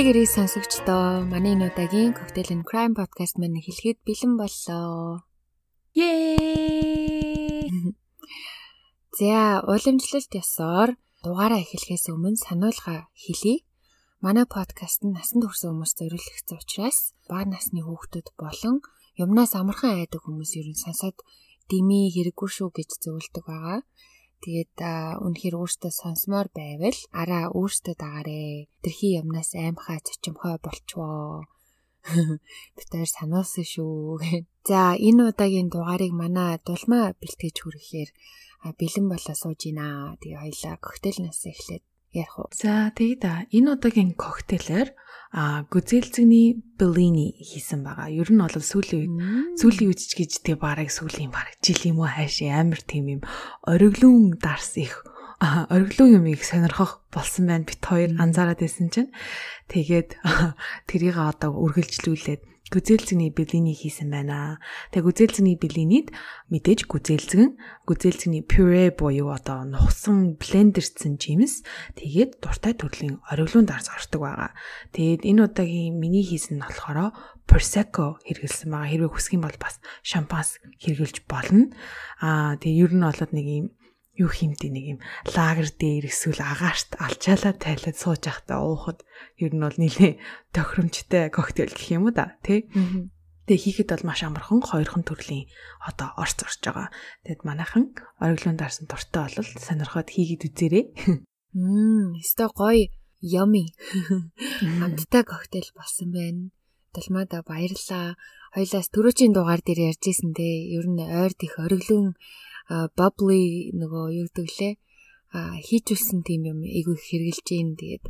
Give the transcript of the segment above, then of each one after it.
Баярлалаа гэрээ сонсогчдоо. Манай энэ удаагийн Коктейль and Crime podcast маань хэлэхэд бэлэн боллоо. Yay! За, уламжлалт ёсоор дугаараа эхлэхээс өмнө сануулга хэлье. Манай подкаст нь насанд хүрсэн хүмүүст зориулагдсан учраас бага насны хүүхдүүд болон юмнаас амархан айдаг хүмүүс ер нь сонсоод дими хэрэггүй шүү гэж зөвлөдөг байгаа. Тэгээд үнэхээр өөртөө сонсомоор байвал араа өөртөө дагаарай. Тэрхий юмнаас аймхаа цочимхой болчвоо. Битээр сануулсан шүү. За энэ удаагийн дугаарыг манай дулмаа бэлтгэж хүрэхээр бэлэн болоо сууж гинэ. Тэгээ хоёлаа коктейлнаас эхлээд ярих уу. За тэгээд энэ удаагийн коктейлээр гүзээлцэгний Bolson хийсэн байгаа. Ер нь бол сүүлийн үед ч гэж тэг бараг сүүлийн бараг жил юм уу хайш амар тийм юм ориглон дарс их ориглон юм их сонирхох болсон байна. Бит хоёр анзаараад байсан чинь тэгээд тэрийг одоо үргэлжлүүлээд гүзээлцэгний Bolson хийсэн байна. Тэгээ гүзээлцэгний Bolson-ид мэдээж гүзээлцэгний пюре буюу одоо нухсан блендерсэн жимс тэгээд дуртай төрлийн ориглон дарс ордог байгаа. Тэгээд энэ удаагийн миний хийсэн нь болохоор prosecco хэрэглэсэн байгаа. Хэрвээ хүсэх юм бол бас шампанс хэрэглэж болно. Тэгээ ер нь бол нэг юм юу хэмтэй нэг юм лагер дээр эсвэл агаарт алчаалаа тайлаад сууж байхдаа уухад ер нь бол нэлээ тохиромжтой коктейл гэх юм уу да тий. Тэгээ хийхэд бол маш амархан хоёрхан төрлийн одоо орц орж байгаа. Тэгэд манайхан ориглон дарсан дуртай бол сонирхоод хийгээд үзээрэй. Өстой гоё yummy. Амттай коктейл болсон байна. Дулмаада баярлалаа. Хоёлаас түрүүчийн дугаар дээр ярьжсэн дээ. Ер нь ойр дих ориглон bubbly нөгөө юу гэдэг лээ хийжүүлсэн тийм юм айгүй хэрглэж гин тэгээд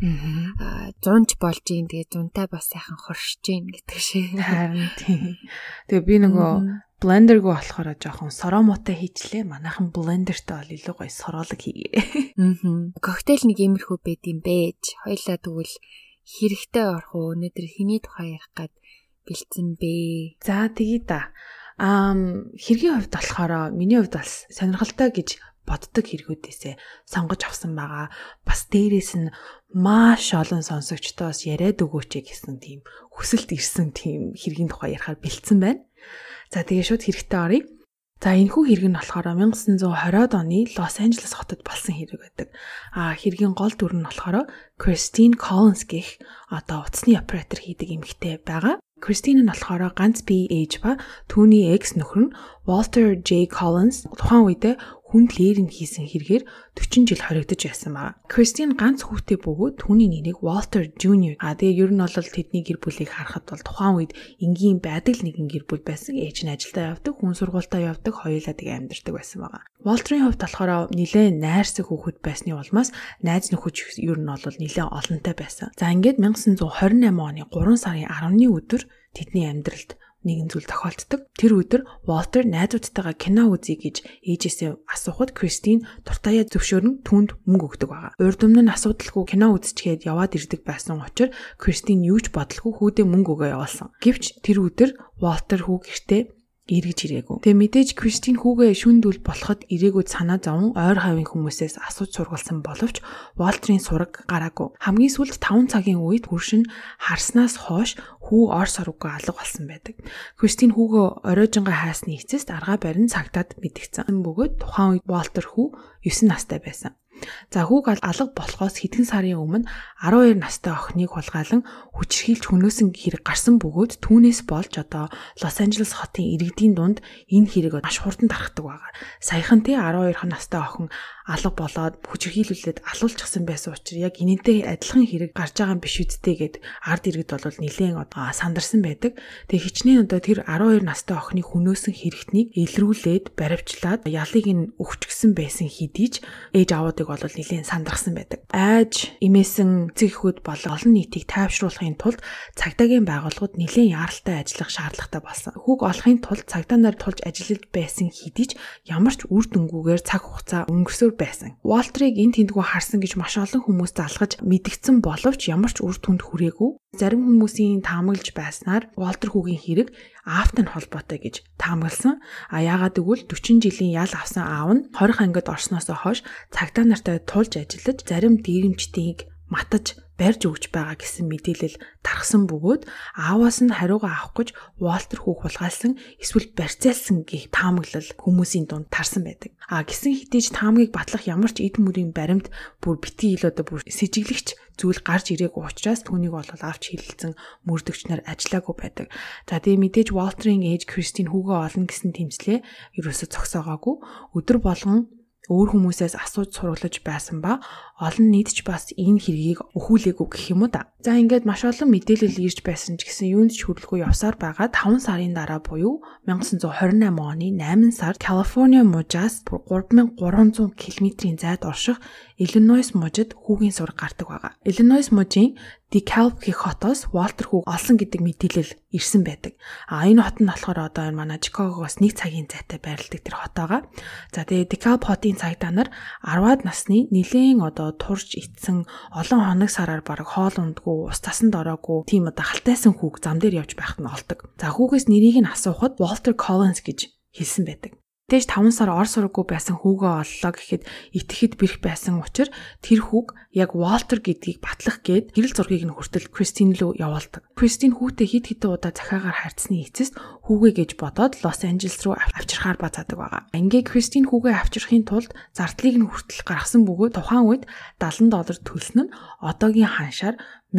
зунж болж гин тэгээд зунтай бас сайхан хоршиж гин гэдэг шиг. Харин тийм. Тэгээ би нөгөө блендергүй болохоор жоохон соромотой хийчлээ. Манайхан блендертэй бол илүү гоё сороолог хийгээ. Коктейл нэг иймэрхүү байд юм байж. Хоёлаа тэгвэл хэрэгтэй орох уу? Өнөөдөр хэний тухай ярих гээд бэлдсэн бэ? За тэгээ да. Хэргийн хувьд болохоор миний хувьд бас сонирхолтой гэж боддог хэрэгүүдээсээ сонгож авсан байгаа. Бас дээрээс нь маш олон сонсогчдоос яриад өгөөч гэсэн тийм хүсэлт ирсэн тийм хэргийн тухай ярихаар бэлдсэн байна. За тэгээ шууд хэрэгтэй оръё. За энэхүү хэрэг нь болохоор 1920-ад оны Лос Анжелес хотод болсон хэрэг байдаг. Хэргийн гол дүр нь болохоор Christine Collins гэх одоо утасны оператор хийдэг эмэгтэй байгаа. Christine нь болохоор ганц бие ээж ба түүний экс нөхөр нь Walter J. Collins тухайн үедээ хүнд лээрийн хийсэн хэрэгээр 40 жил хоригдож байсан байна. Christine ганц хүүтэй бөгөөд түүний нэрийг Walter Jr. Тэгээ ер нь бол тэдний гэр бүлийг харахад бол тухайн үед энгийн байдаг л нэгэн гэр бүл байсан. Ээж нь ажилдаа явдаг, хүн сургуультаа явдаг, хоёулаа тэгээ амьдардаг байсан байна. Walter-ийн хувьд болохоор нэлээд найрсаг хүүхэд байсны улмаас найз нөхөж ер нь бол нэлээд олонтой байсан. За ингээд 1928 оны 3 сарын 10-ны өдөр тэдний амьдралд нэгэн зүйл тохиолддог. Тэр өдөр Walter найзуудтайгаа кино үзье гэж ээжээсээ асуухад Christine дуртаяа зөвшөөрн түүнд мөнгө өгдөг байгаа. Урд өмнө нь асуудалгүй кино үзчихэд яваад ирдэг байсан учраас Christine юу ч бодлогүй хүүдээ мөнгө өгөө явуулсан. Гэвч тэр өдөр Walter хүү гэртээ эргэж ирээгүй. Тэгээ мэдээж Christine хүүгээ шүндүүл болоход ирээгүй санаа зовн ойр хавийн хүмүүсээс асууж сургалсан боловч Walter-ийн сураг гараагүй. Хамгийн сүүлд 5 цагийн үед хөршин харснаас хойш хүү ор сороггүй алга болсон байдаг. Christine хүүгээ оройжингаа хайсны эцэст аргаа барин цагтаад мэдгцэн. Бөгөөд тухайн үед Walter хүү 9 настай байсан. За хүүг алга болохоос хэдхэн сарын өмнө 12 настай охиныг хулгайлан хүчирхийлж хөнөөсөн хэрэг гарсан бөгөөд түүнээс болж одоо Лос Анжелес хотын иргэдийн дунд энэ хэрэг маш хурдан тархдаг байгаа. Саяхан 12 настай охин алга болоод хүчирхийлүүлээд алуулчихсан байсан учраас яг энэнтэй адилхан хэрэг гарч байгаа юм биш үсттэй гэд ард иргэд бол нэлээд сандарсан байдаг. Тэгээ хичнээн одоо тэр 12 настай охины хөнөөсөн хэрэгтнийг илрүүлээд баривчлаад ялыг нь өгчгсөн байсан хэдий ч ээж аавуудыг бол нэлээд сандрахсан байдаг. Айж эмээсэн эцэгхүүд болон олон нийтийг тайвшруулахын тулд цагдаагийн байгууллагууд нэлээд яаралтай ажиллах шаардлагатай болсон. Хүүг олохын тулд цагдаа нар тулж ажиллаж байсан хэдий ч ямар ч үр дүнгүйгээр цаг хугацаа өнгөрсөөр байсан. Walter-ыг энэ тэндгүү харсан гэж маш олон хүмүүс залгаж мэдгдсэн боловч ямар ч үр дүнд хүрээгүй. Зарим хүмүүсийн таамаглаж байснаар Walter хүүгийн хэрэг аавтай нь холбоотой гэж таамагласан. Яагаад гэвэл 40 жилийн ял авсан аав нь 20 ангид орсноос хойш цагдаа нартай тулж ажиллаж зарим дээрэмчдийг матаж барьж өгч байгаа гэсэн мэдээлэл тархсан бөгөөд ааваас нь хариугаа авах гэж Walter хүүг хулгайлсан эсвэл барьцаалсан гэх таамаглал хүмүүсийн дунд тарсан байдаг. Гэсэн хэдий таамгийг батлах ямар ч эд мөрийн баримт бүр битгий ил одоо бүр сэжиглэгч зүйл гарч ирээгүй учраас түүнийг бол авч хилэлцэн мөрдөгч нар ажиллаагүй байдаг. За тэгээ мэдээж Walter-ийн ээж Кристин хүүгээ олно гэсэн тэмцлээ ерөөсө зогсоогоогүй. Өдөр болгон өөр хүмүүсээс асууж сурлаж байсан ба олон нийт ч бас энэ хэргийг өхүүлээгүй гэх юм уу да. За ингээд маш олон мэдээлэл ирж байсан ч гэсэн юунд ч хүрэлгүй явсаар байгаа 5 сарын дараа буюу 1928 оны 8 сард Калифорниа мужаас 3300 км-ийн зайд орших Иллинойс мужид хүүгийн сураг гардаг байгаа. Иллинойс мужийн DeKalb гэх хотоос Walter хүүг олсон гэдэг мэдээлэл ирсэн байдаг. Энэ хот нь болохоор одоо энэ манай Чикагоос 1 цагийн зайтай байрладаг тэр хот байгаа. За тэгээ DeKalb хотын цагдаа нар 10-аад насны нэлээд одоо турж итсэн олон хоног сараар бараг хоол ундгүй, ус тасанд ороогүй тийм одоо халтайсан хүүг зам дээр явж байхад нь олдог. За хүүгээс нэрийг нь асуухад Walter Collins гэж хэлсэн байдаг. Тэгж 5 сар ор сураггүй байсан хүүгээ оллоо гэхэд итгэхэд бэрх байсан учраас тэр хүүг яг Walter гэдгийг батлах гээд хэрэг зургийг нь хүртэл Кристин рүү явуулдаг. Кристин хүүтэй хид хідэн удаа захиагаар харьцсны эцэст хүүгээ гэж бодоод Лос Анжелес руу авчирхаар бацаадаг байгаа. Ингээ Кристин хүүгээ авчирхын тулд зардлыг нь хүртэл гаргасан бөгөөд тухайн үед $70 төлсөн нь одоогийн ханшаар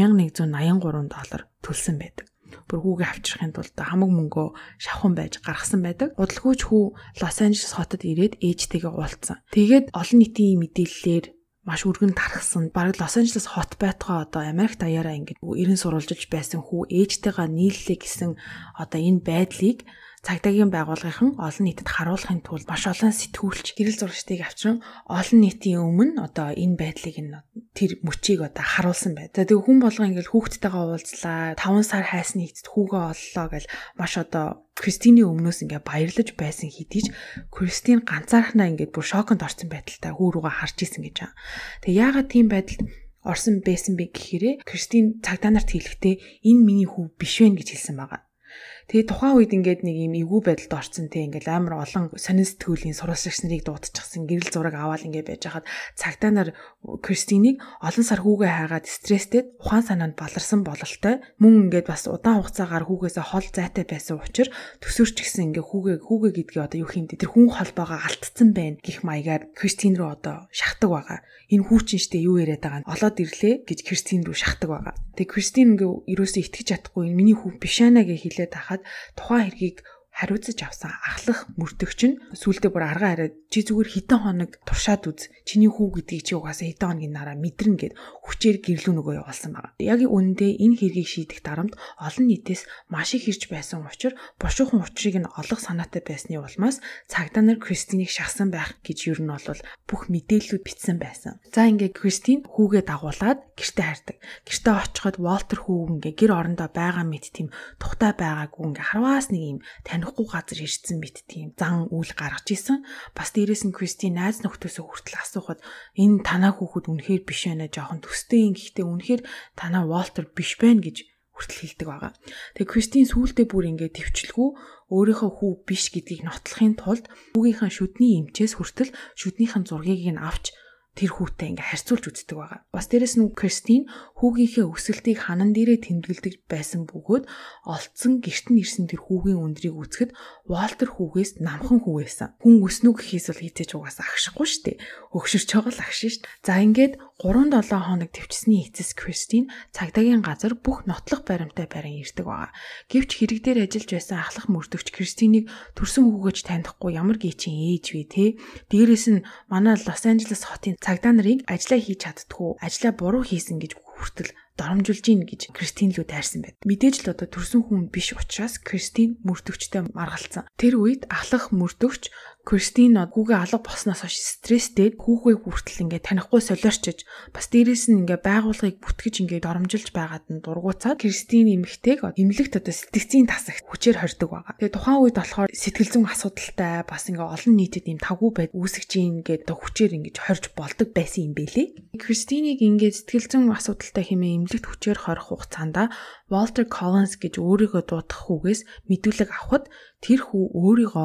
$1183 төлсөн байдаг. Бүр хүүгээ авчрахын тулд хамаг мөнгөө шавхан байж гаргасан байдаг. Удалгүйч хүү Лос Анжелес хотод ирээд ээжтэйгээ уулзсан. Тэгээд олон нийтийн мэдээллээр маш өргөн тархсан. Бараг Лос Анжелес хот байтугай одоо Америк даяараа ингээд эрен сурвалжилж байсан хүү ээжтэйгээ нийллээ гэсэн одоо энэ байдлыг цагдаагийн байгууллагын олон нийтэд харуулахын тулд маш олон сэтгүүлч гэрэл зурагчдыг авчран олон нийтийн өмнө одоо энэ байдлыг нь тэр мөчийг одоо харуулсан байд. За тэгээ хүн болгоо ингээл хүүхдтэйгээ уулзлаа. 5 сар хайсны эцэст хүүгээ оллоо гэл маш одоо Кристиний өмнөөс ингээ баярлаж байсан хэдий ч Кристин ганцаархнаа ингээд бүр шоконд орсон байдалтай хүү рүүгээ харж исэн гэж байгаа. Тэгээ яагаад тийм байдалд орсон байсан бэ гэхээрээ Кристин цагдаа нарт хэлэхдээ энэ миний хүү биш вэ гэж хэлсэн байгаа. Тэгээ тухайн үед ингээд нэг юм эвгүй байдалд орсон те ингээд амар олон сонин сэтгүүлийн сурвалжлагч нарыг дуудчихсан гэрэл зураг аваад ингээд байж хаад цагдаа нар Кристинийг олон сар хүүгээ хайгаад стресстэй ухаан санаанд баларсан бололтой мөн ингээд бас удаан хугацаагаар хүүгээсээ хол зайтай байсан учраас төсөөрч гисэн ингээд хүүгээ гэдгээ одоо юу хиймдэ тэр хүн холбоогоо алдсан байна гэх маягаар Кристин рүү одоо шахдаг байгаа. Энэ хүүчин штэ юу яриад байгаа нь олоод ирлээ гэж Кристин рүү шахдаг байгаа. Тэгээ Кристин ингээд ерөөсөө итгэж чадахгүй энэ миний хүү биш аа гэж хэлээд ахад тухайн хэргийг хариуцаж авсан ахлах мөрдөгч нь сүулдэ бүр аргаа хараад чи зүгээр хитэн хоног туршаад үз чиний хүү гэдгийг чи угаасаа хитэн хоногийн нараа мэдэрнэ гэд хүчээр гэрлүү нөгөө явуулсан байгаа. Яг үүндээ энэ хэргийг шийдэх дарамт олон нийтээс маш их ирж байсан учраас бушуухан учрыг нь олох санаатай байсны улмаас цагдаа нар Кристинийг шахсан байх гэж ер нь бол бүх мэдээллүүд бичсэн байсан. За ингээд Кристин хүүгээ дагуулад гэртээ хайрдаг. Гэртээ очиход Walter хүү ингээ гэр орондоо байгаа мэт тийм тухтай байгаагүй ингээ харваас нэг юм танихгүй газар ирсэн мэт тийм зан үйл гаргаж исэн. Бас дээрээс нь Кристин найз нөхдөөсөө хүртэл асуухад энэ танаа хүүхэд үнэхээр биш байна жоохон төстэй юм гэхдээ үнэхээр танаа Walter биш байна гэж хүртэл хэлдэг байгаа. Тэгээ Кристин сүүлдээ бүр ингээ төвчлгүй өөрийнхөө хүү биш гэдгийг нотлохын тулд хүүгийнхээ шүдний эмчээс хүртэл шүднийхэн зургийг нь авч тэр хүүтэй ингээ харьцуулж үздэг байгаа. Бас дээрэс нь Кристин хүүгийнхээ өсөлтийг ханан дээрээ тэмдэглэдэг байсан бөгөөд олцсон гэрт нь ирсэн тэр хүүгийн өндрийг үзэхэд Walter хүүгээс намхан хүү байсан. Хүн өснө гэхээс бол хизээж угаасаа агшихгүй штэ. Өгшөрч байгаа л агшин штэ. За ингээд 3-7 хоног төвчсний эцэс Кристин цагдаагийн газар бүх нотлох баримттай барин ирдэг байгаа. Гэвч хэрэг дээр ажиллаж байсан ахлах мөрдөгч Кристинийг төрсөн хүүгөөж танихгүй ямар гээчин ээж вэ те. Дээрээс нь манай Лос Анжелес хотын цагдаа нарыг ажиллаа хийж чаддгүй, ажиллаа буруу хийсэн гэж хүртэл доромжилж ийн гэж Кристин лүү дайрсан байд. Мэдээж л одоо төрсөн хүн биш учраас Кристин мөрдөгчтэй маргалцсан. Тэр үед ахлах мөрдөгч Кристин хүүгээ алга болсноос хойш стресстэй хүүхээ хүртэл ингээ танихгүй солиорчиж бас дээрээс нь ингээ байгууллагыг бүтгэж ингээ доромжилж байгаад нь дургуцаад Кристин эмэгтэйг эмнэлэгт одоо сэтгцийн тасагт хүчээр хордог байгаа. Тэгээ тухайн үед болохоор сэтгэл зүйн асуудалтай бас ингээ олон нийтэд юм тавгүй байд үүсгэж ийн гэдэг хүчээр ингээ хорж болдог байсан юм бэлээ. Кристинийг ингээ сэтгэл зүйн асуудалтай хэмээн эмнэлэгт хүчээр хорих хугацаанд Walter Collins гэж өөрийгөө дуудах хүүгээс мэдүүлэг авахд тэр хүү өөрийгөө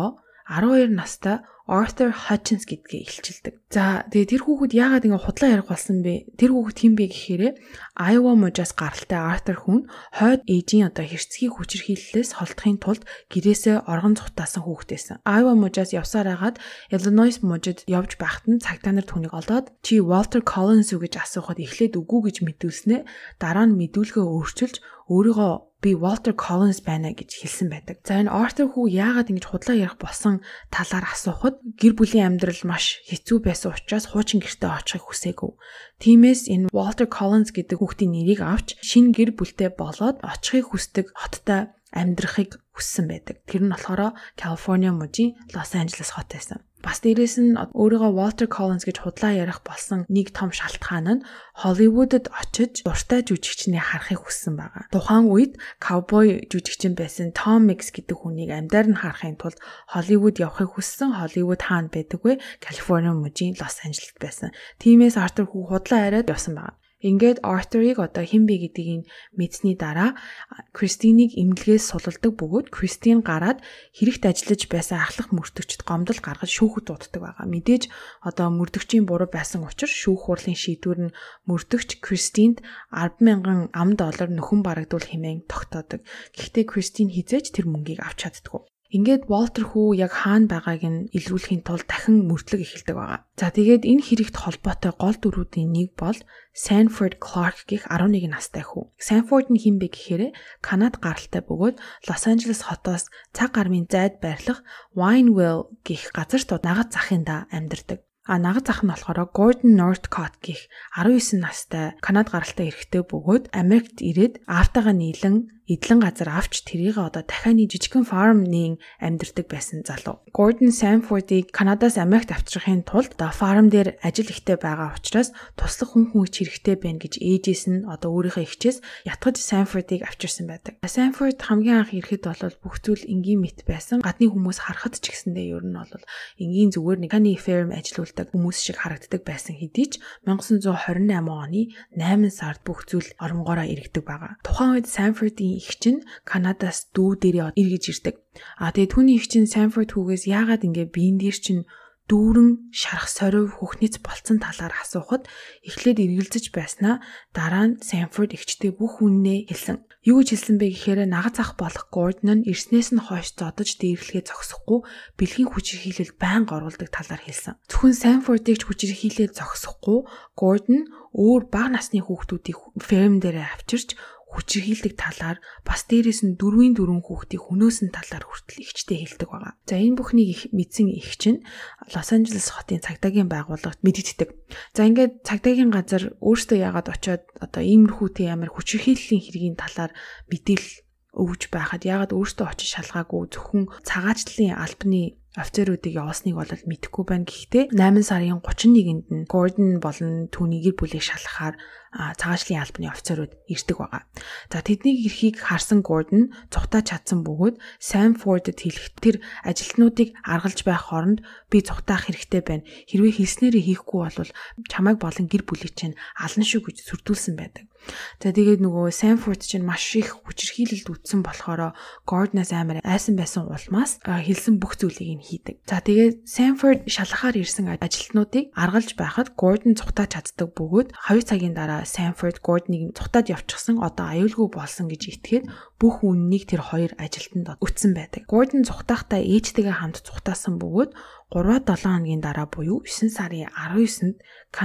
12 настай Arthur Hutchins гэдгээ илчилдэг. За тэгээ тэр хүүхэд яагаад ингэ худлаа ярих болсон бэ? Тэр хүүхэд хэн бэ гэхээр Iowa мужаас гаралтай Arthur хүн хойд ээжийн хэрцгий хүчирхийллээс холдохын тулд гэрээсээ оргон цухтаасан хүүхдээсэн. Iowa мужаас явсаар агаад Illinois мужид явж байхад нь цагтаа нар түүнийг олдоод чи Walter Collins үү гэж асуухад эхлээд үгүй гэж мэдүүлснэ. Дараа нь мэдүүлгээ өөрчилж өөрийгөө би Walter Collins байна гэж хэлсэн байдаг. За энэ Arthur хүү яагаад ингэж худлаа ярих болсон талаар асуухад гэр бүлийн амьдрал маш хэцүү байсан учраас хуучин гэртээ очихыг хүсээгүй. Тиймээс энэ Walter Collins гэдэг хүүхдийн нэрийг авч шинэ гэр бүлтэй болоод очихыг хүсдэг хоттой амьдрахыг хүссэн байдаг. Тэр нь болохоор Калифорни мужийн Лос Анжелес хот байсан. Бас дээрээс нь өөрийгөө Walter Collins гэж худлаа ярих болсон нэг том шалтгаан нь Холливуудад очиж дуртай жүжигчнийг харахыг хүссэн байгаа. Тухайн үед ковбой жүжигчин байсан Tom Mix гэдэг хүнийг амьдаар нь харахын тулд Холливуд явахыг хүссэн. Холливуд хаана байдаг вэ? Калифорни мужийн Лос Анжелесд байсан. Тиймээс Arthur хүү худлаа яриад явсан байгаа. Ингээд Arthur-ыг хэн бэ гэдгийг мэдсэний дараа Кристинийг эмнэлгээс сулалдаг бөгөөд Кристин гараад хэрэгт ажиллаж байсан ахлах мөрдөгчд гомдол гаргаж шүүхэд дууддаг байгаа. Мэдээж мөрдөгчийн буруу байсан учраас шүүх хурлын шийдвэр нь мөрдөгч Кристинд $10,000 нөхөн барагдуул хэмээн тогтоодог. Гэхдээ Кристин хизээж тэр мөнгийг авч чаддаггүй. Ингээд Walter хүү яг хаана байгааг нь илрүүлэхийн тулд дахин мөрдлөг эхэлдэг байгаа. За тэгээд энэ хэрэгт холбоотой гол дүрүүдийн нэг бол Sanford Clark гэх 11 настай хүү. Sanford нь хэн бэ гэхээр Канад гаралтай бөгөөд Лос Анжелес хотоос цаг гармын зайд байрлах Wineville гэх газарт нагад захында амьдардаг. Нагад зах нь болохоор Gordon Northcott гэх 19 настай Канад гаралтай эрхтэй бөгөөд Америкт ирээд аавтайгаа нийлэн эдлэн газар авч тэрийг дахианы жижигхэн фармын амьдардаг байсан залуу. Gordon Sanford-ыг Канадаас Америкт авчрахын тулд фарм дээр ажил ихтэй байгаа учраас туслах хүн хүч хэрэгтэй байна гэж ээжээс нь өөрийнхөө ихчээс ятгаж Sanford-ыг авчирсан байдаг. Sanford хамгийн анх ирэхэд бол бүх зүйл энгийн мэт байсан. Гадны хүмүүс харахад ч гэсэндээ ер нь бол энгийн зүгээр нэг таны ферм ажилуулдаг хүмүүс шиг харагддаг байсан хэдий ч 1928 оны 8 сард бүх зүйл оронгоороо иргэдэг байгаа. Тухайн үед Sanford-ийн их чинь Канадаас дүү дээрээ эргэж ирдэг. Тэгээд түүний их чинь Sanford хүүгээс яагаад биен дээр чинь дүүрэн шарах сорив хөхнийц болцсон талаар асуухад эхлээд эргэлзэж байснаа дараа нь Sanford ихчтэй бүх үннээ хэлсэн. Юу гэж хэлсэн бэ гэхээр нагад зах болох Gordon нь ирснээс нь хойш зодож дээрлэхээ зогсохгүй бэлгийн хүчирхийлэл байнга оруулдаг талаар хэлсэн. Зөвхөн Sanford-ыг ч хүчирхийлэл зогсохгүй Gordon өөр бага насны хүүхдүүдийг ферм дээрээ авчирч хүчирхийлдэг талаар бас дээрээс нь 4 хүүхдийг хөнөөсөн талаар хүртэл ихчтэй хэлдэг байгаа. За энэ бүхнийг мэдсэн их чинь Лос Анжелес хотын цагдаагийн байгууллагт мэдэгддэг. За ингээд цагдаагийн газар өөртөө яагаад очиод иймэрхүү амар хүчирхийллийн хэргийн талаар мэдээлэл өгж байхад яагаад өөртөө очиж шалгаагүй зөвхөн цагаачлалын албаны офицеруудыг явуулсныг бол мэдэхгүй байна. Гэхдээ 8 сарын 31-нд нь Gordon болон түүний гэр бүлийг шалгахаар цагаачлалын албаны офицерууд ирдэг байгаа. За тэдний эрхийг харсан Gordon цухтаж чадсан бөгөөд Sanford-д хэлэхэд тэр ажилтнуудыг аргалж байх хооронд би цухтаах хэрэгтэй байна. Хэрвээ хэлснээрээ хийхгүй бол чамайг болон гэр бүлийг чинь ална шүү гэж сүрдүүлсэн байдаг. За тэгээд Sanford чинь маш их хүчирхийлэлд үтсэн болохоор Gordon-аас амар айсан байсан улмаас хэлсэн бүх зүйлийг хийдэг. За тэгээд Sanford шалгахаар ирсэн ажилтнуудыг аргалж байхад Gordon цухтаж чаддаг бөгөөд 2 цагийн дараа Sanford Gordon-ыг цухтаад явчихсан аюулгүй болсон гэж итгээд бүх үннийг тэр хоёр ажилтнад өтсөн байдаг. Gordon цухтаахтаа ээжтэйгээ хамт цухтаасан бөгөөд 3-7 хоногийн дараа буюу 9 сарын 19-нд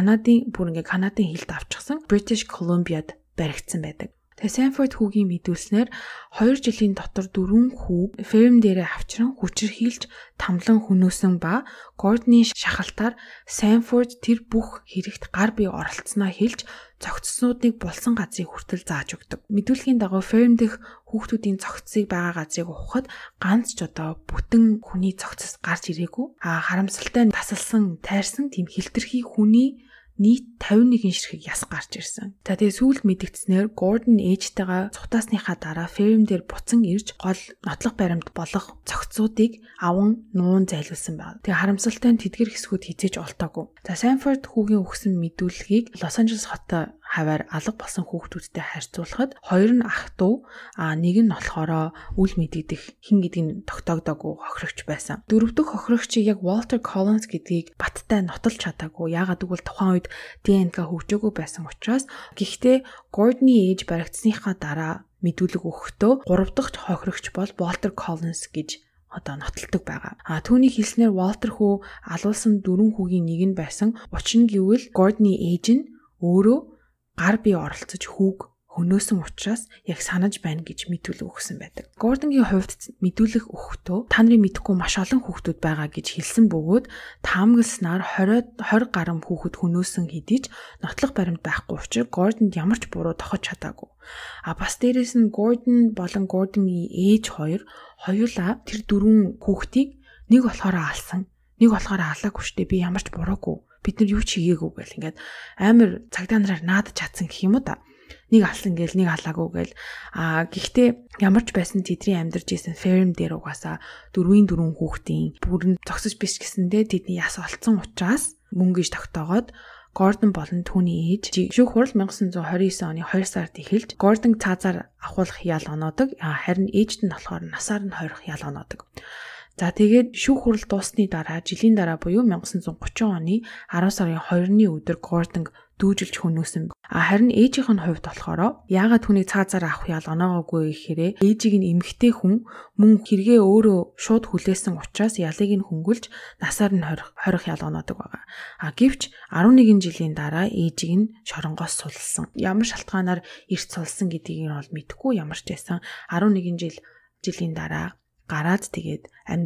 Канадын хилд авчихсан British Columbiad баригдсан байдаг. Тэгээ Sanford хүүгийн мэдүүлснээр 2 жилийн дотор 4 хүү ферм дээрээ авчран хүчирхийлж тамлан хөнөөсөн ба Gordon-ийн шахалтаар Sanford тэр бүх хэрэгт гар бие оролцсноо хэлж цогцснуудыг булсан газрыг хүртэл зааж өгдөг. Мэдүүлгийн дагуу ферм дэх хүүхдүүдийн цогцсыг байгаа газрыг ухахад ганц ч бүтэн хүний цогцос гарч ирээгүй. Харамсалтай тасалсан, тайрсан тийм хилтерхий хүний нийт 51 ширхэг яс гарч ирсэн. За тэгээ сүүлд мэдэгдснээр Gordon ээжтэйгээ цухтаасныхаа дараа ферм дээр буцан ирж гол нотлох баримт болох цогцуудыг аван нуун зайлуулсан байна. Тэгээ харамсалтай нь тэдгэр хэсгүүд хизээж олдоогүй. За Санфорд хүүгийн өгсөн мэдүүлгийг Лос Анжелес хоттой хаваар алга болсон хүүхдүүдтэй харьцуулахад хоёр нь ах дүү, нэг нь болохоор үл мэдэгдэх хин гэдгийг тогтоогдоогүй хохирогч байсан. Дөрөв дэх хохирогчийг яг Walter Collins гэдгийг баттай нотолж чадаагүй. Яагаад гэвэл тухайн үед ДНК хөгжөөгүй байсан учраас. Гэхдээ Gordon-ы ээж баригдсныхаа дараа мэдүүлэг өгөхдөө 3 дахь хохирогч бол Walter Collins гэж нотолдог байгаа. Түүний хэлснээр Walter хүү алуулсан 4 хүүгийн нэг нь байсан. Учир нь гэвэл Gordon-ы ээж нь өөрөө гар бие оролцож хүүг хөнөөсөн учраас яг санаж байна гэж мэдүүлэг өгсөн байдаг. Gordon-гийн хувьд мэдүүлэг өгөхдөө та нарын мэдэхгүй маш олон хүүхдүүд байгаа гэж хэлсэн бөгөөд таамагласнаар 20 гаруй хүүхэд хөнөөсөн хэдий ч нотлох баримт байхгүй учраас Gordon-д ямар ч буруу тохиж чадаагүй. Бас дээрээс нь Gordon болон Gordon-гийн ээж хоёулаа тэр 4 хүүхдийг нэг болохоор алсан, нэг болохоор алаагүй штэ би ямар ч буруугүй. Бид нар юу ч хийгээгүй гэл ингээд амар цагдаа нараар наадаж чадсан гэх юм уу та. Нэг алсан гээл нэг алаагүй гээл. Гэхдээ ямар ч байсан тэдний амьдарч исэн ферм дээр угаасаа 4 хүүхдийн бүрэн зогсож биш гэсэндээ тэдний яс олцсон учраас мөнгө иж тогтоогоод Gordon болон түүний ээж шүүх хурал 1929 оны 2 сард эхэлж Gordon цаазаар ахуулах ял оноодог. Харин ээжд нь болохоор насаар нь хойрох ял оноодог. За тэгээд шүүх хурал дуусны дараа жилийн дараа буюу 1930 оны 10 сарын 2-ны өдөр Gordon дүүжилж хөнөөсөн. Харин ээжийнх нь хувьд болохоор яагаад түүнийг цаазаар авах ял оноогоогүй гэхээр ээжийг нь эмэгтэй хүн мөн хэрэгээ өөрөө шууд хүлээсэн учраас ялыг нь хөнгөлж насаар нь хорих ял оноодог байгаа. Гэвч 11 жилийн дараа ээжийг нь шоронгоос сулсан. Ямар шалтгаанаар эрт сулсан гэдгийг нь бол мэдэхгүй ямар ч байсан 11 жилийн дараа гараад тэгээд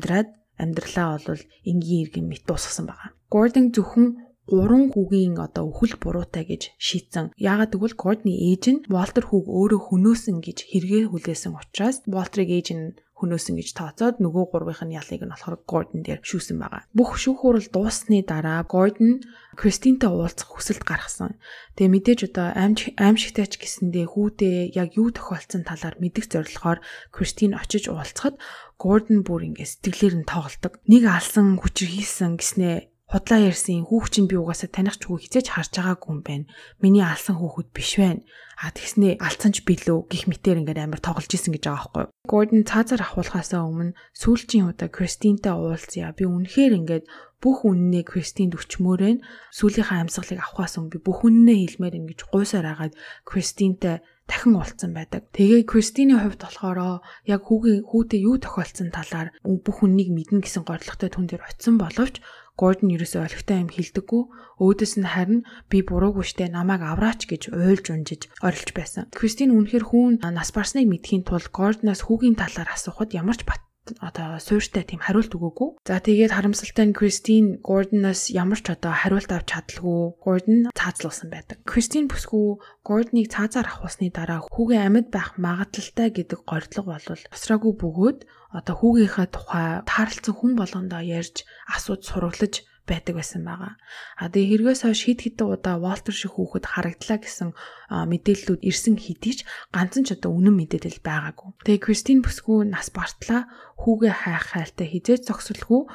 амьдралаа бол энгийн иргэн мэт дуусгасан байгаа. Gordon зөвхөн 3 хүүгийн өхөл буруутай гэж шийдсэн. Яагаад гэвэл Gordon-ы ээж нь Walter хүүг өөрөө хөнөөсөн гэж хэрэгээ хүлээсэн учраас Walter-ыг ээж нь хөнөөсөн гэж тооцоод нөгөө 3-ын ялыг нь болохоор Gordon дээр шүүсэн байгаа. Бүх шүүх хурал дуусны дараа Gordon Christine-тэй уулзах хүсэлт гаргасан. Тэгээ мэдээж аимшигтай ч гэсэндээ хүүдээ яг юу тохиолдсон талаар мэдэх зорилгоор Christine очиж уулзахад Gordon бүр ингэ сэтгэлээр нь тоглодог. Нэг алсан хүчрхийлсэн гэснээ худлаа ярьсан хүүхчин би угаасаа таних ч хүү хизээж харж байгаагүй юм байна. Миний алсан хүүхэд биш байна. Тэгснээ алцсан ч билүү гих мэтээр ингээд амар тоглож исэн гэж байгаа байхгүй. Gordon цаазаар ахуулахаасаа өмнө сүүлчийн удаа Christine-тэй уулзъя. Би үнэхээр ингээд бүх үннээ Christine-д өчмөөрэн сүүлийнхаа амьсгалыг авахаас өмнө би бүх үннээ хэлмээр ингэж гуйсаар агаад Christine-тэй дахин уулзсан байдаг. Тэгээ Christine-ийн хувьд болохоор яг хүүтэй юу тохиолдсон талаар бүх үннийг мэднэ гэсэн горилготой түн дээр очисон боловч Gordon ерөөсөө олигтой юм хэлдэггүй. Өөдөөс нь харин би буруугүй штэ намайг авраач гэж уйлж унжиж орилж байсан. Christine үнэхээр хүүн нас барсныг мэдхийн тулд Gordon-аас хүүгийн талаар асуухад ямар ч суурьтай тийм хариулт өгөөгүй. За тэгээд харамсалтай нь Christine Gordon-аас ямар ч хариулт авч чадлагүй. Gordon цаазлуулсан байдаг. Christine бүсгүй Gordon-ыг цаазаар авахсны дараа хүүгийн амьд байх магадлалтай гэдэг горилго бол тосроогүй бөгөөд хүүгийнхаа тухай таарлцсан хүн болгондоо ярьж асууж сураглаж байдаг байсан байгаа. Тэгээ хэрэгээс хойш хэд хэдэн удаа Walter шиг хүүхэд харагдлаа гэсэн мэдээллүүд ирсэн хэдий ч ганцхан ч үнэн мэдээлэл байгаагүй. Тэгээ Christine бүсгүй нас бартлаа хүүгээ хайх хайлтаа хизээж зогсолгүй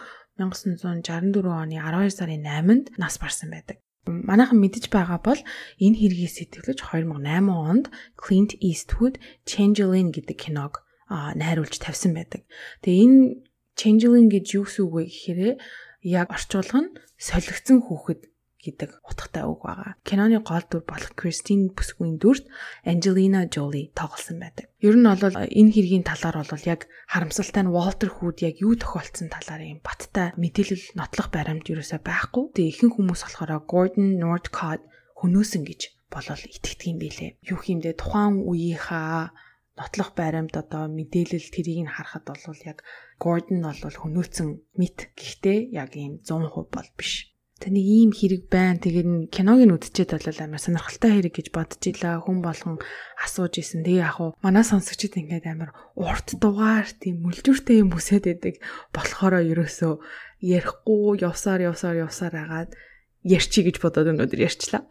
1964 оны 12 сарын 8-нд нас барсан байдаг. Манайхан мэдэж байгаа бол энэ хэргийг сэтгэлж 2008 онд Clint Eastwood Changeling гэдэг киног найруулж тавьсан байдаг. Тэгээ энэ Changeling гэж юу гэсэн үг вэ гэхээр яг орчуулга нь солигдсон хүүхэд гэдэг утгатай үг байгаа. Киноны гол дүр болох Christine бүсгүйн дүрт Angelina Jolie тоглосон байдаг. Ер нь бол энэ хэргийн талаар бол яг харамсалтай нь Walter хүүд яг юу тохиолдсон талаар юм баттай мэдээлэл нотлох баримт ерөөсөй байхгүй. Тэгээ ихэнх хүмүүс болохоор Gordon Northcott хөнөөсөн гэж болол итгэдэг юм билэ. Юу хиймдээ тухайн үеийнхаа нотлох баримт мэдээлэл тэрийг нь харахад бол яг Gordon бол хөнөөцөн мэт. Гэхдээ яг ийм 100% бол биш. Тэний ийм хэрэг байна. Тэгээд киног нь үдчихэд бол амар сонирхолтой хэрэг гэж бодож илаа. Хүн болгон асууж исэн. Тэгээ яг уу манай сонсогчид ингээд амар урт дугаар тийм мүлжүүртэй юм хүсээд байдаг. Болохоро ерөөсөө ярихгүй явсаар агаад ярьчи гэж бодоод өнөөдөр ярьчлаа.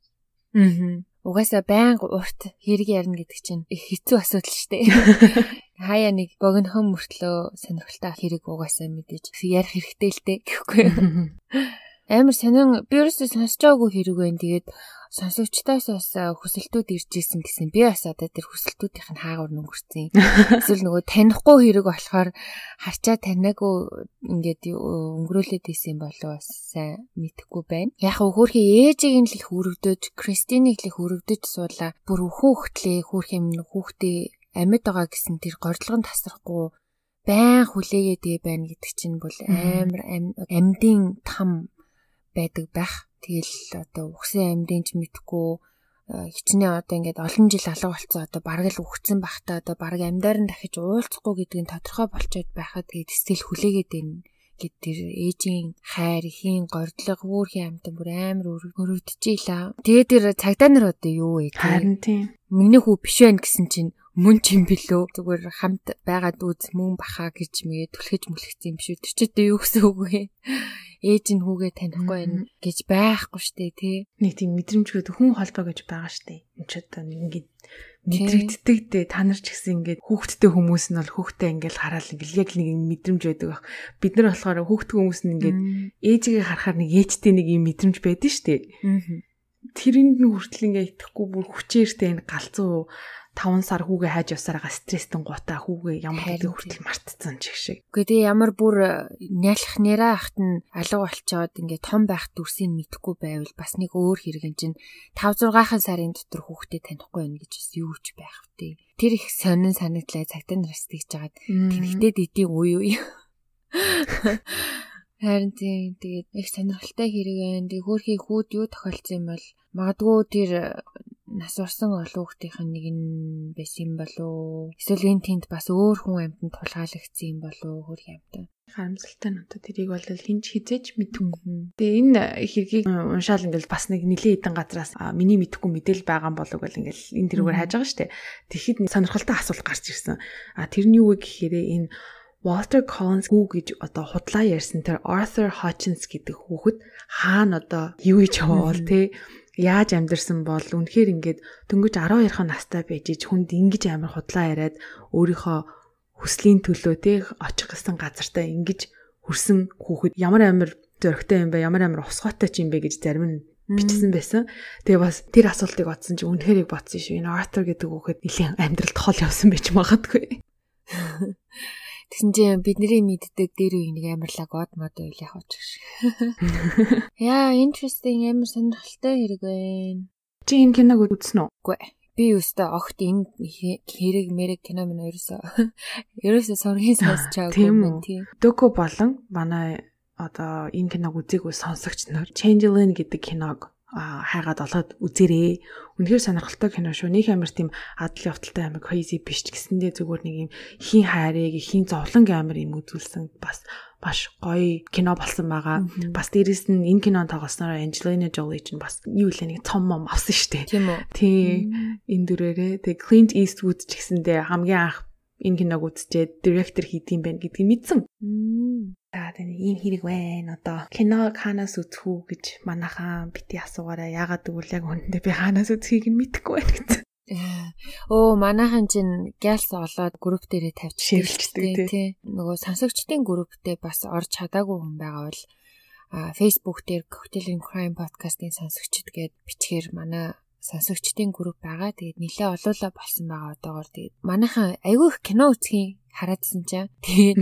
Угаасаа байнга урт хэрэг ярина гэдэг чинь их хэцүү асуудал шүү дээ. Хаяа нэг богинохон мөртлөө сонирхолтой хэрэг угаасаа мэдээж ярих хэрэгтэй л дээ гэхгүй. Амар сонин би өөрөөсөө сонсож байгаагүй хэрэг байна. Тэгээд сонсогчдоос бас хүсэлтүүд ирж исэн гэсэн. Би бас одоо тэр хүсэлтүүдийнх нь хаагур өнгөрцөн. Эсвэл нөгөө танихгүй хэрэг болохоор харчаа танаагүй ингээд өнгөрөөлөд исэн болов бас сайн мэдэхгүй байна. Яг хөөхий ээжийг нь л их өрөвдөж, Кристинийг л их өрөвдөж суулаа. Бүр хүүхдлээ хүүхдээ амьд байгаа гэсэн тэр гордлогон тасрахгүй байн хүлээгээд байна гэдэг чинь бол амар амьдын там байдаг байх. Тэгэл одоо ухсан амьдын ч мэдхгүй хичнээн одоо ингээд олон жил алга болцсон одоо бараг л үхсэн бахта одоо бараг амьдаар нь дахиж уулзахгүй гэдгийг тодорхой болчиход байхад тэгээд стил хүлээгээд байна гэд тэр ээжийн хайр ихийн гордлого үүрхийн амьтан бүр амар өрөвдөжийлаа. Тэгээд тэр цагдаа нар одоо юу вэ? Харин тийм. Миний хүү биш байх гэсэн чинь мөн ч юм билүү. Зүгээр хамт байгаад үз мөн баха гэж мэгээ түлхэж мүлгэсэн юм шүү. Тэр ч одоо юу гэсэн үг вэ? Ээж нь хүүгээ танихгүй байна гэж байхгүй штэ тий. Нэг тийм мэдрэмжүүд хүн холбоо гэж байгаа штэ. Энд ч одоо ингээд мэдрэгддэг дээ. Та нар ч гэсэн ингээд хүүхдтэй хүмүүс нь бол хүүхдээ ингээд хараад ингээд яг нэг мэдрэмж байдаг байх. Бид нар болохоор хүүхдтэй хүмүүс нь ингээд ээжигээ харахаар нэг ээжтэй нэг юм мэдрэмж байдаг штэ. Тэрэнд нь хүртэл ингээд итгэхгүй бүр хүчээртэй энэ галзуу 5 сар хүүгээ хайж явсараа стресстэй гутаа хүүгээ ямар гэдэг хүртэл мартцсан ч их шиг. Үгүй дээ ямар бүр нялх нэраа ахт нь алга болчоод ингээд том байх дүрсийг мэдэхгүй байвал бас нэг өөр хэрэг чинь 5-6 сарын дотор хүүхдээ танихгүй байна гэж бас юу ч байх втэ. Тэр их сонин санагдлаа цагтаа нараас тэгж жагаад тэнхтээ дидийн үе. Харин тэгээд их сонирхолтой хэрэг байна. Тэг хөөхий хүүд юу тохиолдсон юм бол магадгүй тэр нас орсон олон хүүхдийн нэг нь байсан юм болоо. Эсвэл энэ тэнд бас өөр хүн амьтанд тулгаалагдсан юм болоо хөрх амьтан. Харамсалтай нь одоо тэрийг бол хинч хизээж мэдгүй. Тэгээ энэ хэргийг уншаал ингээл бас нэг нэлээд хэдэн газраас миний мэдэхгүй мэдээл байгаа болов гэл ингээл энэ тэрүүгээр хайж байгаа штэ. Тэгэхэд сонирхолтой асуулт гарч ирсэн. Тэр нь юу вэ гэхээр энэ Walter Collins хүү гэж одоо худлаа ярьсан тэр Arthur Hutchins гэдэг хүүхэд хаана одоо юу хийж байгаа бол те яаж амьдэрсэн бол үнэхээр ингээд дөнгөж 12 настай байж ич хүнд ингэж амар худлаа яриад өөрийнхөө хүслийн төлөө те очих гэсэн газартаа ингэж хүрсэн хүүхэд ямар амар зөрөгтэй юм бэ, ямар амар усгойтой ч юм бэ гэж зарим нь бичсэн байсан. Тэгээ бас тэр асуултыг бодсон чи үнэхээр бодсон шүү. Энэ Arthur гэдэг хүүхэд нэлийн амьдралд хол явсан байж магадгүй. Тэгсэн чинь бидний мэддэг дээр үе нэг амарлаг од мод үйл явах гэж. Яа, interesting амар сонирхолтой хэрэг байна. Чи энэ киног үзсэн үү? Үгүй. Би өстө огт энэ хэрэг мэрэг кино минь ерөөсөө сургийн сонсож байгаагүй тийм. Доку болон манай одоо энэ киног үзээгүй сонсогч нар Changeling гэдэг киног хайгаад олоод үзээрэй. Үнэхээр сонирхолтой кино шүү. Нэг амар тийм адал явдалтай амар crazy биш ч гэсэндээ зүгээр нэг юм ихийн хайрыг, ихийн зовлонг амар юм үзүүлсэн бас маш гоё кино болсон байгаа. Бас дээрэс нь энэ кинонд тоглосноор Angelina Jolie ч бас юу вэ нэг том мом авсан шүү дээ. Тийм үү? Тийм. Энэ дүрээрээ тэг Clint Eastwood ч гэсэндээ хамгийн анх энэ киног үзчихээд директор хийдийм байх гэдгийг мэдсэн. За тийм ийм хэрэг байна. Одоо кино хаанаас үзэх үү гэж манайхаа бити асуугаараа. Яагаад гэвэл яг үүндээ би хаанаас үзхийг нь мэдэхгүй байна гэсэн. Манайхан чинь гэлс олоод групп дээрээ тавьчихдаг тий. Нөгөө сонсогчдын групптэй бас орж чадаагүй хүн байгаа бол Facebook дээр Коктейль Crime podcast-ийн сонсогчд гээд бичгээр манай сонсогчдын групп байгаа. Тэгээд нэлээ олоолаа болсон байгаа одоогоор. Тэгээд манайхан айгүй их кино үзхийн хараадсан чинь. Тэгээд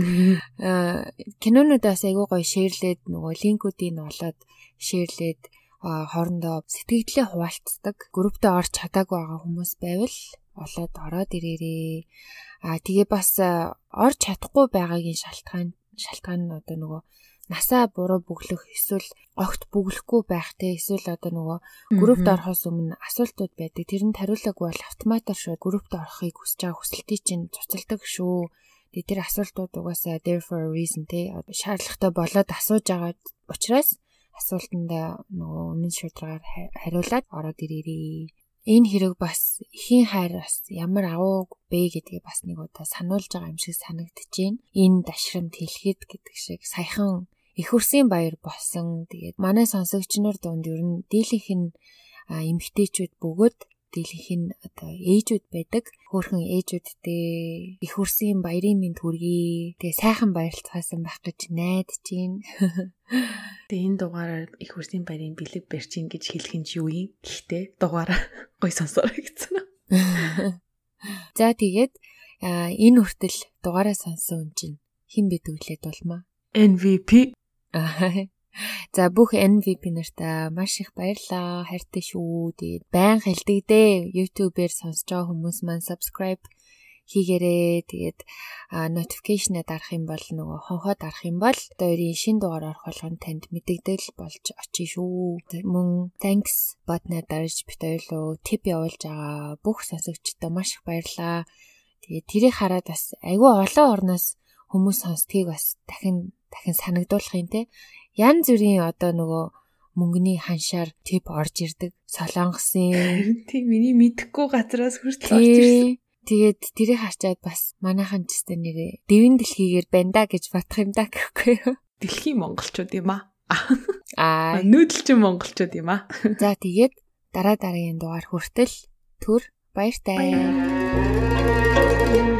кинонуудаас айгүй гоё шеэрлээд нөгөө линкүүдийг нь олоод шеэрлээд хоорондоо сэтгэгдлээ хуваалцдаг. Групптэй орж чадаагүй байгаа хүмүүс байвал олоод ороод ирээрээ. Тэгээ бас орж чадахгүй байгаагийн шалтгаан нь одоо нөгөө насаа буруу бүглэх эсвэл огт бүглэхгүй байх те эсвэл одоо нөгөө группт орохоос өмнө асуултууд байдаг. Тэрэнд хариулаагүй бол автоматар шууд группт орохыг хүсэж байгаа хүсэлтийг чинь цуцалдаг шүү. Тэгээ тэр асуултууд угаасаа there for a reason те шаардлагатай болоод асууж байгаа учраас асуултанд нөгөө үнэн шударгаар хариулаад ороод ирээрээ. Энэ хэрэг бас ихийн хайр бас ямар агуу бэ гэдгийг бас нэг удаа сануулж байгаа юм шиг санагдчихээн. Энэ дашрамд хэлэхэд гэдэг шиг саяхан их хурсын баяр болсон. Тэгээд манай сонсогч нар дунд ер нь дийлэнх нь эмэгтэйчүүд бөгөөд дийлэнх нь одоо ээжүүд байдаг. Хөөрхөн ээжүүдтэй их хүрсэн баярын мэнд хүргэе. Тэгээ сайхан баярлцгаасан байх гэж найдаж байна. Тэгээ энэ дугаараар их хүрсэн баярын бэлэг барьчин гэж хэлэх нь юу юм? Гэхдээ дугаараа гой сонсороо гэсэн. За тэгээд энэ хүртэл дугаараа сонсон хүн чинь хэн бидэг үлээд болмаа? MVP. За бүх MVP нартаа маш их баярлалаа. Хайртай шүү. Тэгээд байн хэлдэгдээ. YouTube-ээр сонсож байгаа хүмүүс маань subscribe хийгээрэй. Тэгээд notification-а дарах юм бол нөгөө хонхоо дарах юм бол өөрийн шинэ дугаар орох болгоно танд мэдэгдэл болж очие шүү. Мөн thanks button-а дарж бит ойлоо tip явуулж байгаа бүх сонсогчдод маш их баярлалаа. Тэгээд тэрийг хараад бас айгүй олон орноос хүмүүс сонсдгийг бас дахин санагдуулах юм те. Янз бүрийн одоо нөгөө мөнгөний ханшаар тип орж ирдэг. Солонгосын тийм миний мэдэхгүй газраас хүртэл орж ирсэн. Тэгээд тэрийг харчаад бас манайхан ч гэсэн нэрээ дэвэн дэлхийгээр банда гэж батах юм да гэхгүй юу? Дэлхийн монголчууд юм аа. Нүүдэлчин монголчууд юм аа. За тэгээд дараагийн дугаар хүртэл түр баяртай.